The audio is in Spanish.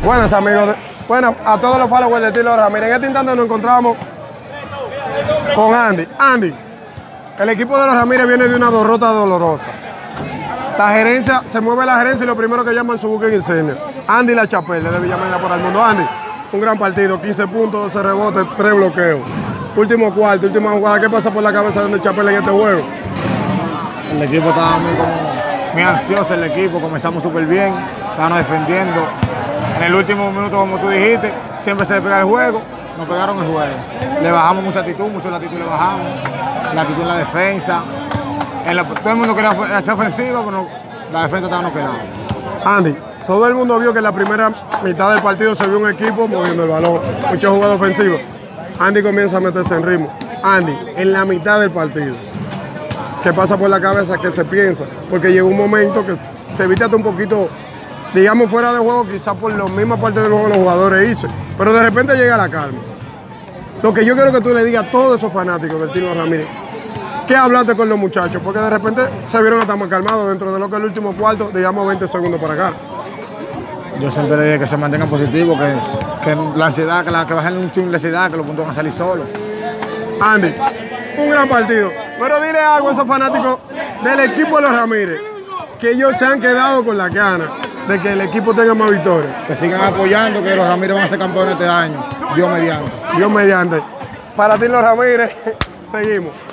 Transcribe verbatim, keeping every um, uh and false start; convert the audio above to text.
Buenas amigos, buenas a todos los followers de Tilo Ramírez. En este instante nos encontramos con Andy. Andy, el equipo de los Ramírez viene de una derrota dolorosa. La gerencia, se mueve la gerencia y lo primero que llaman su buque insignia. Andy La Chapelle, de Villamella por el mundo. Andy, un gran partido, quince puntos, doce rebotes, tres bloqueos. Último cuarto, última jugada. ¿Qué pasa por la cabeza de Chapelle en este juego? El equipo estaba muy, como, muy ansioso, el equipo, comenzamos súper bien, estábamos defendiendo. En el último minuto, como tú dijiste, siempre se le pega el juego, nos pegaron el juego. Le bajamos mucha actitud, mucho la actitud le bajamos, la actitud en la defensa. En la, todo el mundo quería hacer ofensiva, pero la defensa estaba no pelada. Andy, todo el mundo vio que en la primera mitad del partido se vio un equipo moviendo el balón, muchas jugadas ofensivas. Andy comienza a meterse en ritmo. Andy, en la mitad del partido, ¿qué pasa por la cabeza? ¿Qué se piensa? Porque llegó un momento que te viste hasta un poquito, digamos, fuera de juego, quizás por las mismas partes del juego los jugadores hice, pero de repente llega la calma. Lo que yo quiero que tú le digas a todos esos fanáticos del Tilo Ramírez, ¿qué hablaste con los muchachos? Porque de repente se vieron hasta más calmados dentro de lo que es el último cuarto, digamos veinte segundos para acá. Yo siempre le dije que se mantengan positivos, que, que la ansiedad, que, la, que bajen un chingo la ansiedad, que los puntos van a salir solos. Andy, un gran partido, pero dile algo a esos fanáticos del equipo de los Ramírez, que ellos se han quedado con la gana de que el equipo tenga más victorias. Que sigan apoyando, que los Ramírez van a ser campeones este año, Dios mediante. Dios mediante. Para Tilo Ramírez, seguimos.